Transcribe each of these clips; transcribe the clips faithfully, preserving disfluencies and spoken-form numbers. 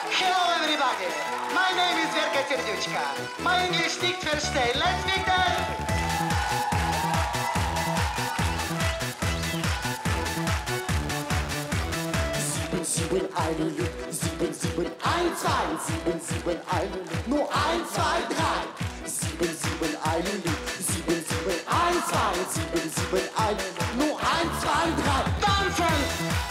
Hello everybody, my name is Верка Сердючка. My English nicht verstehen, let's begin! Sieben, sieben, eine Lüge, sieben, sieben, ein, zwei, sieben, sieben, eine Lüge, nur ein, zwei, drei. Sieben, sieben, eine Lüge, sieben, sieben, ein, zwei, sieben, sieben, eine Lüge, nur ein, zwei, drei. Tanzen!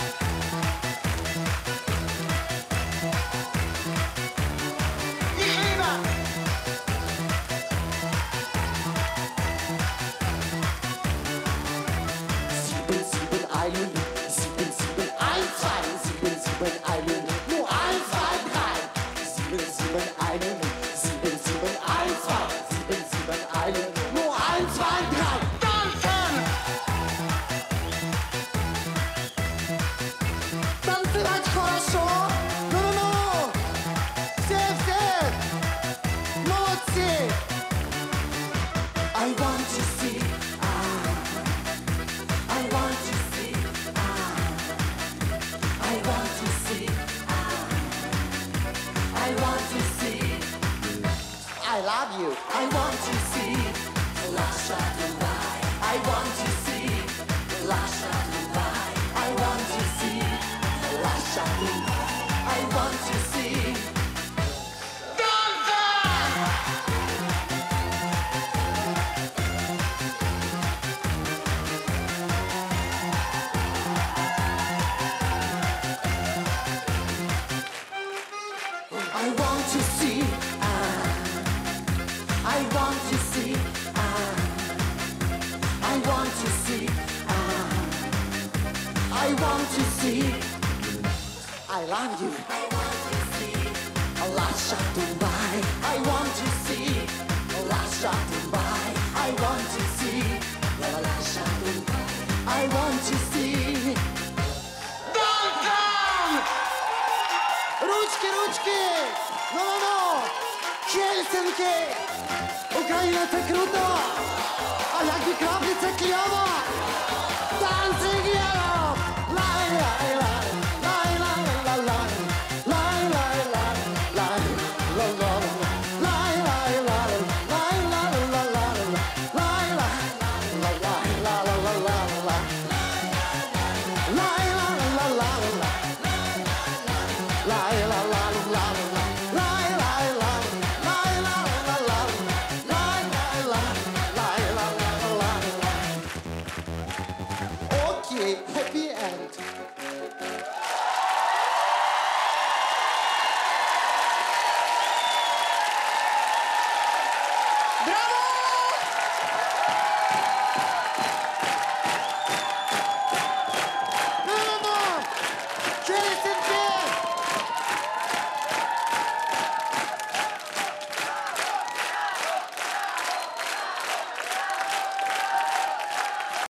I love you. I want to see Lascia Dubai. I want to see Lascia Dubai. I want to see Lascia Dubai. I want to see I want to see, ah, I want to see, ah, I want to see, ah, I want to see, I love you. I want to see, Lascia Dubai. I want to see, Lascia Dubai. I want to see, Lascia Dubai. I want to see. Ручки, ручки! Ну-ну-ну! Хельсинки! Україна — це круто! А як і краплі — це кльово! Танці єло! Лай-лай-лай! Лай-лай-лай-лай! Лай-лай-лай! Лай-лай-лай! Лай-лай-лай! Лай-лай-лай-лай! Лай-лай-лай-лай-лай-лай-лай! Лай-лай-лай-лай! Okay, happy end.